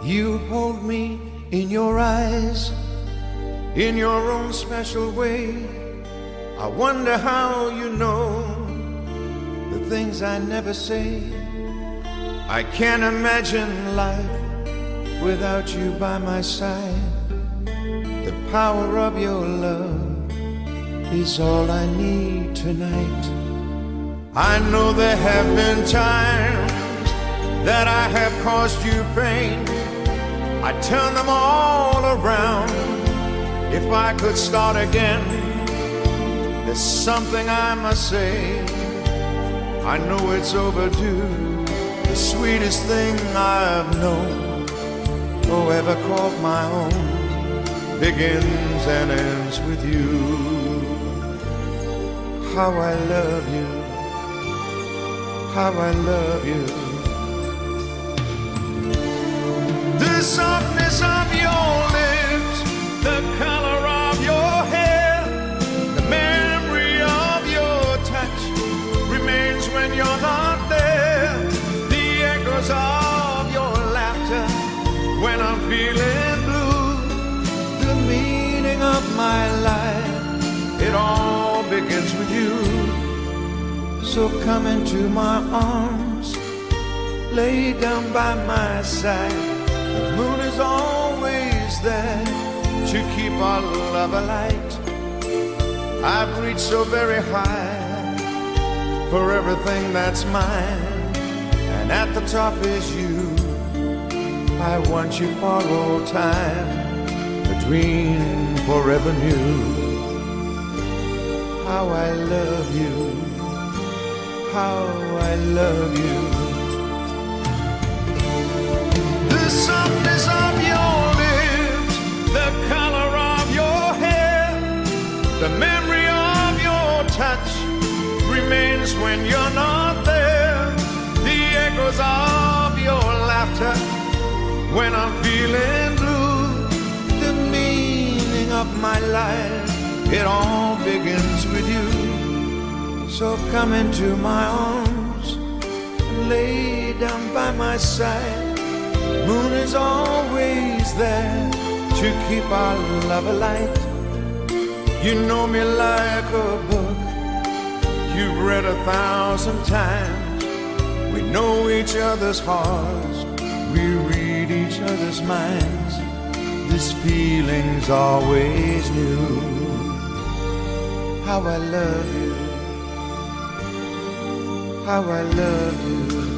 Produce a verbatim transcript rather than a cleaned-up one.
You hold me in your eyes, in your own special way. I wonder how you know the things I never say. I can't imagine life without you by my side. The power of your love is all I need tonight. I know there have been times that I have caused you pain. I'd turn them all around if I could start again. There's something I must say, I know it's overdue. The sweetest thing I've known or ever called my own begins and ends with you. How I love you, how I love you. The softness of your lips, the color of your hair, the memory of your touch remains when you're not there. The echoes of your laughter when I'm feeling blue. The meaning of my life, it all begins with you. So come into my arms, lay down by my side. The moon is always there to keep our love alight. I've reached so very high for everything that's mine, and at the top is you. I want you for all time, a dream forever new. How I love you, how I love you. The softness of your lips, the color of your hair, the memory of your touch remains when you're not there. The echoes of your laughter when I'm feeling blue. The meaning of my life, it all begins with you. So come into my arms and lay down by my side. Moon is always there to keep our love alight. You know me like a book you've read a thousand times. We know each other's hearts, we read each other's minds. This feeling's always new. How I love you, how I love you.